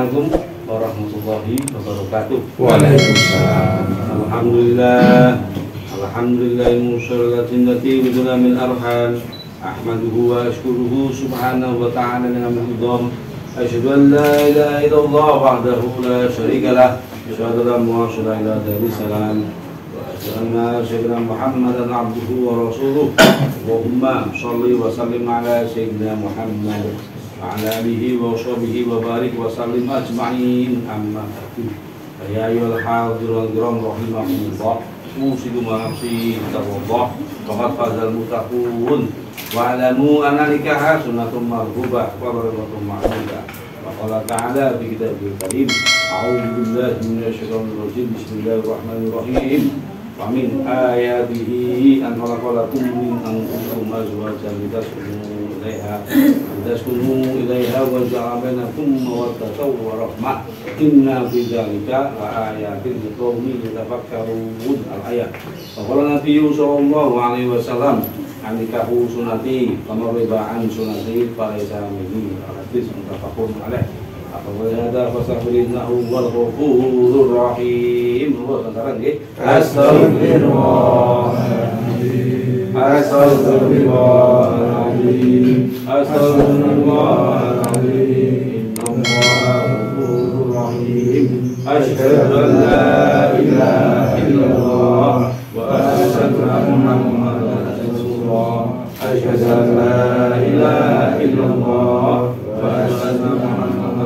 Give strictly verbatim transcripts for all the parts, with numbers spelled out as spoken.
Assalamualaikum warahmatullahi wabarakatuh. Waalaikumsalam. Alhamdulillah. Alhamdulillahil musyralatin lati bidulamil arham. Ahmaduhu wa ashkuruhu subhanahu wa ta'ala dengan al-idham. Asyhadu an la ilaha illallah wahdahu la syarika lah. Asyhadu an la ilaha illallah. Anna sayyidina Muhammadan abduhu wa rasuluh. Allahumma shalli wa sallim ala sayyidina Muhammad wa ala alihi wa sahbihi wa barik wa sallim ajma'in. Amma ba'du. Ya ayyuhal hadirun kiram rahimakumullah. Usikum wa nafsi taqwallah. Faqad fazal muttaqun. Wa alamu anna nikaha sunnatun marghubah wa barakatun ma'rudah. Wa qala ta'ala fi kitabil karim. A'udzu billahi minasyaitonir rajim. Bismillahirrahmanirrahim. Wa min ayatihi an khalaqalakum min anfusikum azwajan litaskunu ilaiha litaskunu ilaiha wa ja'ala bainakum mawaddatan wa rahmah. Inna fi dzalika la ayatin liqaumin yatafakkarun. Al-ayat. Wa qala Nabiyyu sallallahu alaihi wasallam anikahu sunnati kama riba'an sunnati falaysa minni. Hadis muttafaqun alaih. Apabila fastaghfiruhu wal ghafurur rahim. Astagfirullahaladzim. Astagfirullahaladzim. Astagfirullahaladzim. Innallaha ghafurur rahim. Asyhadu an la ilaha illallah wa asyhadu anna Muhammadan rasulullah. Asyhadu an la ilaha illallah wa asyhadu anna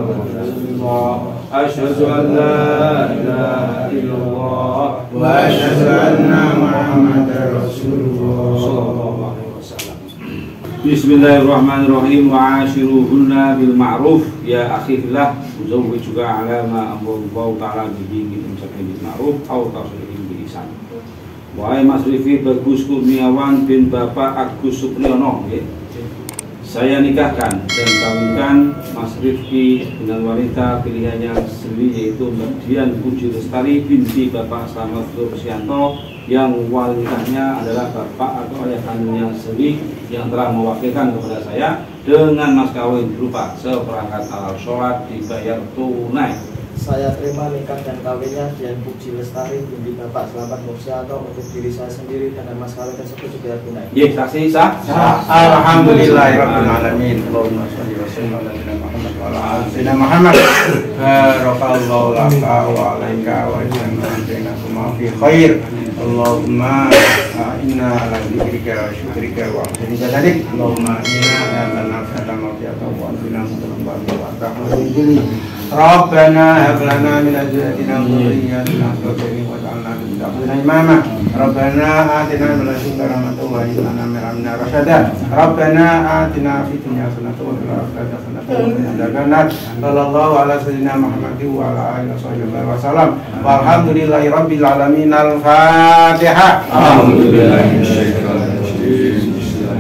Asyhadu an la ilaha illallah wa asyhadu anna Muhammadar Rasulullah sallallahu alaihi wasallam. Bismillahirrahmanirrahim. Wa ashiruhunna bil ma'ruf. Ya akhi fillah, uzawwijuka ala ma amrullahu ta'ala bihi min imsakin bil ma'ruf aw tasrihim bi ihsan. Wahai Mas Rifi Bagus Kurniawan bin Bapak Agus Supriyono, saya nikahkan dan kawinkan Mas Rifki dengan wanita pilihannya sendiri, yaitu Mbak Dian Puji Lestari binti Bapak Slamet Nursianto, yang wali nikahnya adalah bapak atau ayah kandungnya sendiri yang telah mewakilkan kepada saya dengan mas kawin berupa seperangkat alat sholat dibayar tunai. Saya terima nikah dan kawinnya Dian Puji Lestari binti Bapak Slamet Nursianto untuk diri saya sendiri dengan mas kawin tersebut juga tunai. Ye, saksi sah? Sah. Alhamdulillahirabbil alamin. Allahumma shalli wa sallim ala Muhammad wa ala ali Muhammad. Barakallahu laka wa alaika wa jannatuna fi khair. Allahumma inna ala dzikrika wa syukrika wa husni ibadatik. Allahumma inna nasalluka al-afiyata wa anfina mutaqabbal wa taqabbal. Rabbana hab lana min azwajina wa dhurriyyatina qurrata waj'alna lil muttaqina imama. Rabbana atina min ladunka rahmatan wa hab lana min amrina rasyada. Rabbana atina fid dunya hasanatan wa fil akhirati hasanatan wa qina adzabannar. Sallallahu ala sayyidina Muhammadin wa ala alihi wasallam. Walhamdulillahi rabbil alamin. Al-Fatihah. Alhamdulillahi minasyaitonir rajim.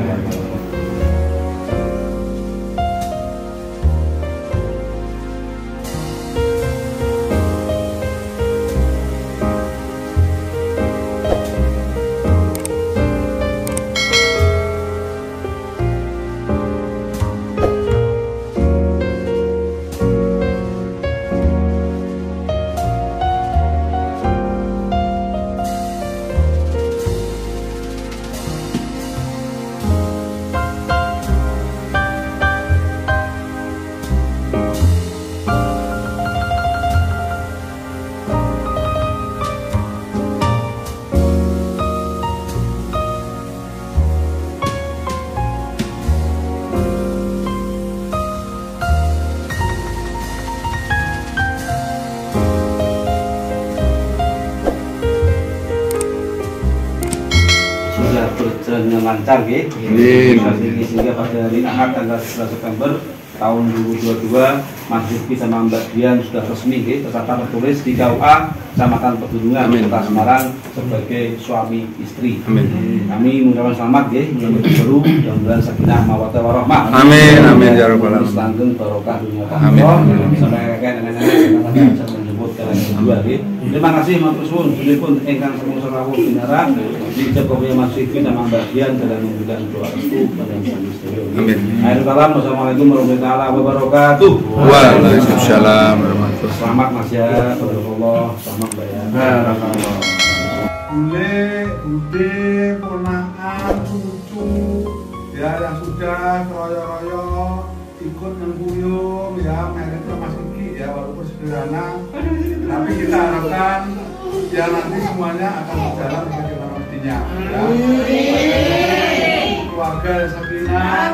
Dengan lancar, ya. Sehingga pada hari Ahad tanggal sebelas September tahun dua ribu dua puluh dua Mas Rifki sama Mbak Dian sudah resmi, ya, tercatat tertulis di K U A Kecamatan Pedulungan, Kota Semarang sebagai suami istri. Amin. Kami mengucapkan selamat, ya, menyambut baru, mudah-mudahan sakinah mawaddah warahmah. Amin. Amin ya rabbal alamin. Langgeng barokah dunia akhirat. Sampai kakek nenek-nenek bisa menjemput kalian dua nggih. Terima kasih matur suwun pun ingkang semua rawuh binarak di Jokowi Masjid nama bagian dalam memberikan doa restu pada manusia. Amin. Akhir kalam, wassalamualaikum warahmatullahi wabarakatuh. Waalaikumsalam warahmatullahi. Selamat Mas ya, Allah, selamat bayar. Barakallah. Bule, bude, ponakan, cucu, ya yang sudah royo-royo ikut mengguyung ya, meritnya Mas Kiki ya, walaupun sederhana, tapi kita harapkan ya nanti semuanya akan berjalan sebagaimana mestinya ya. Keluarga sakinah,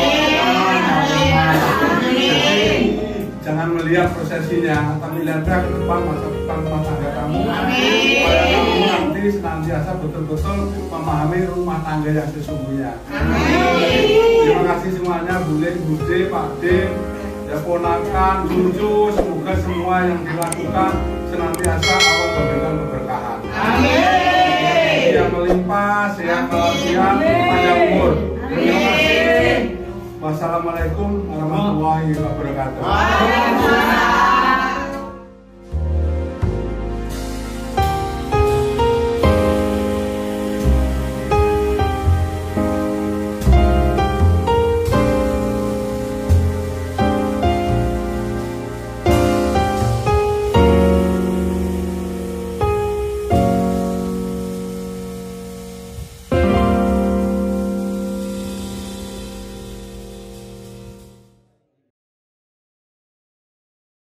jangan melihat prosesinya, tapi lihatlah ke depan masa depan rumah tangga kamu. Supaya kamu nanti senantiasa betul-betul memahami rumah tangga yang sesungguhnya. Terima kasih semuanya, Bule, Bude, Pak De, ya ponakan, cucu, semoga semua yang dilakukan senantiasa Allah memberikan keberkahan. Yang melimpah, sehat walafiat, panjang umur. Terima kasih. Wassalamualaikum warahmatullahi wabarakatuh.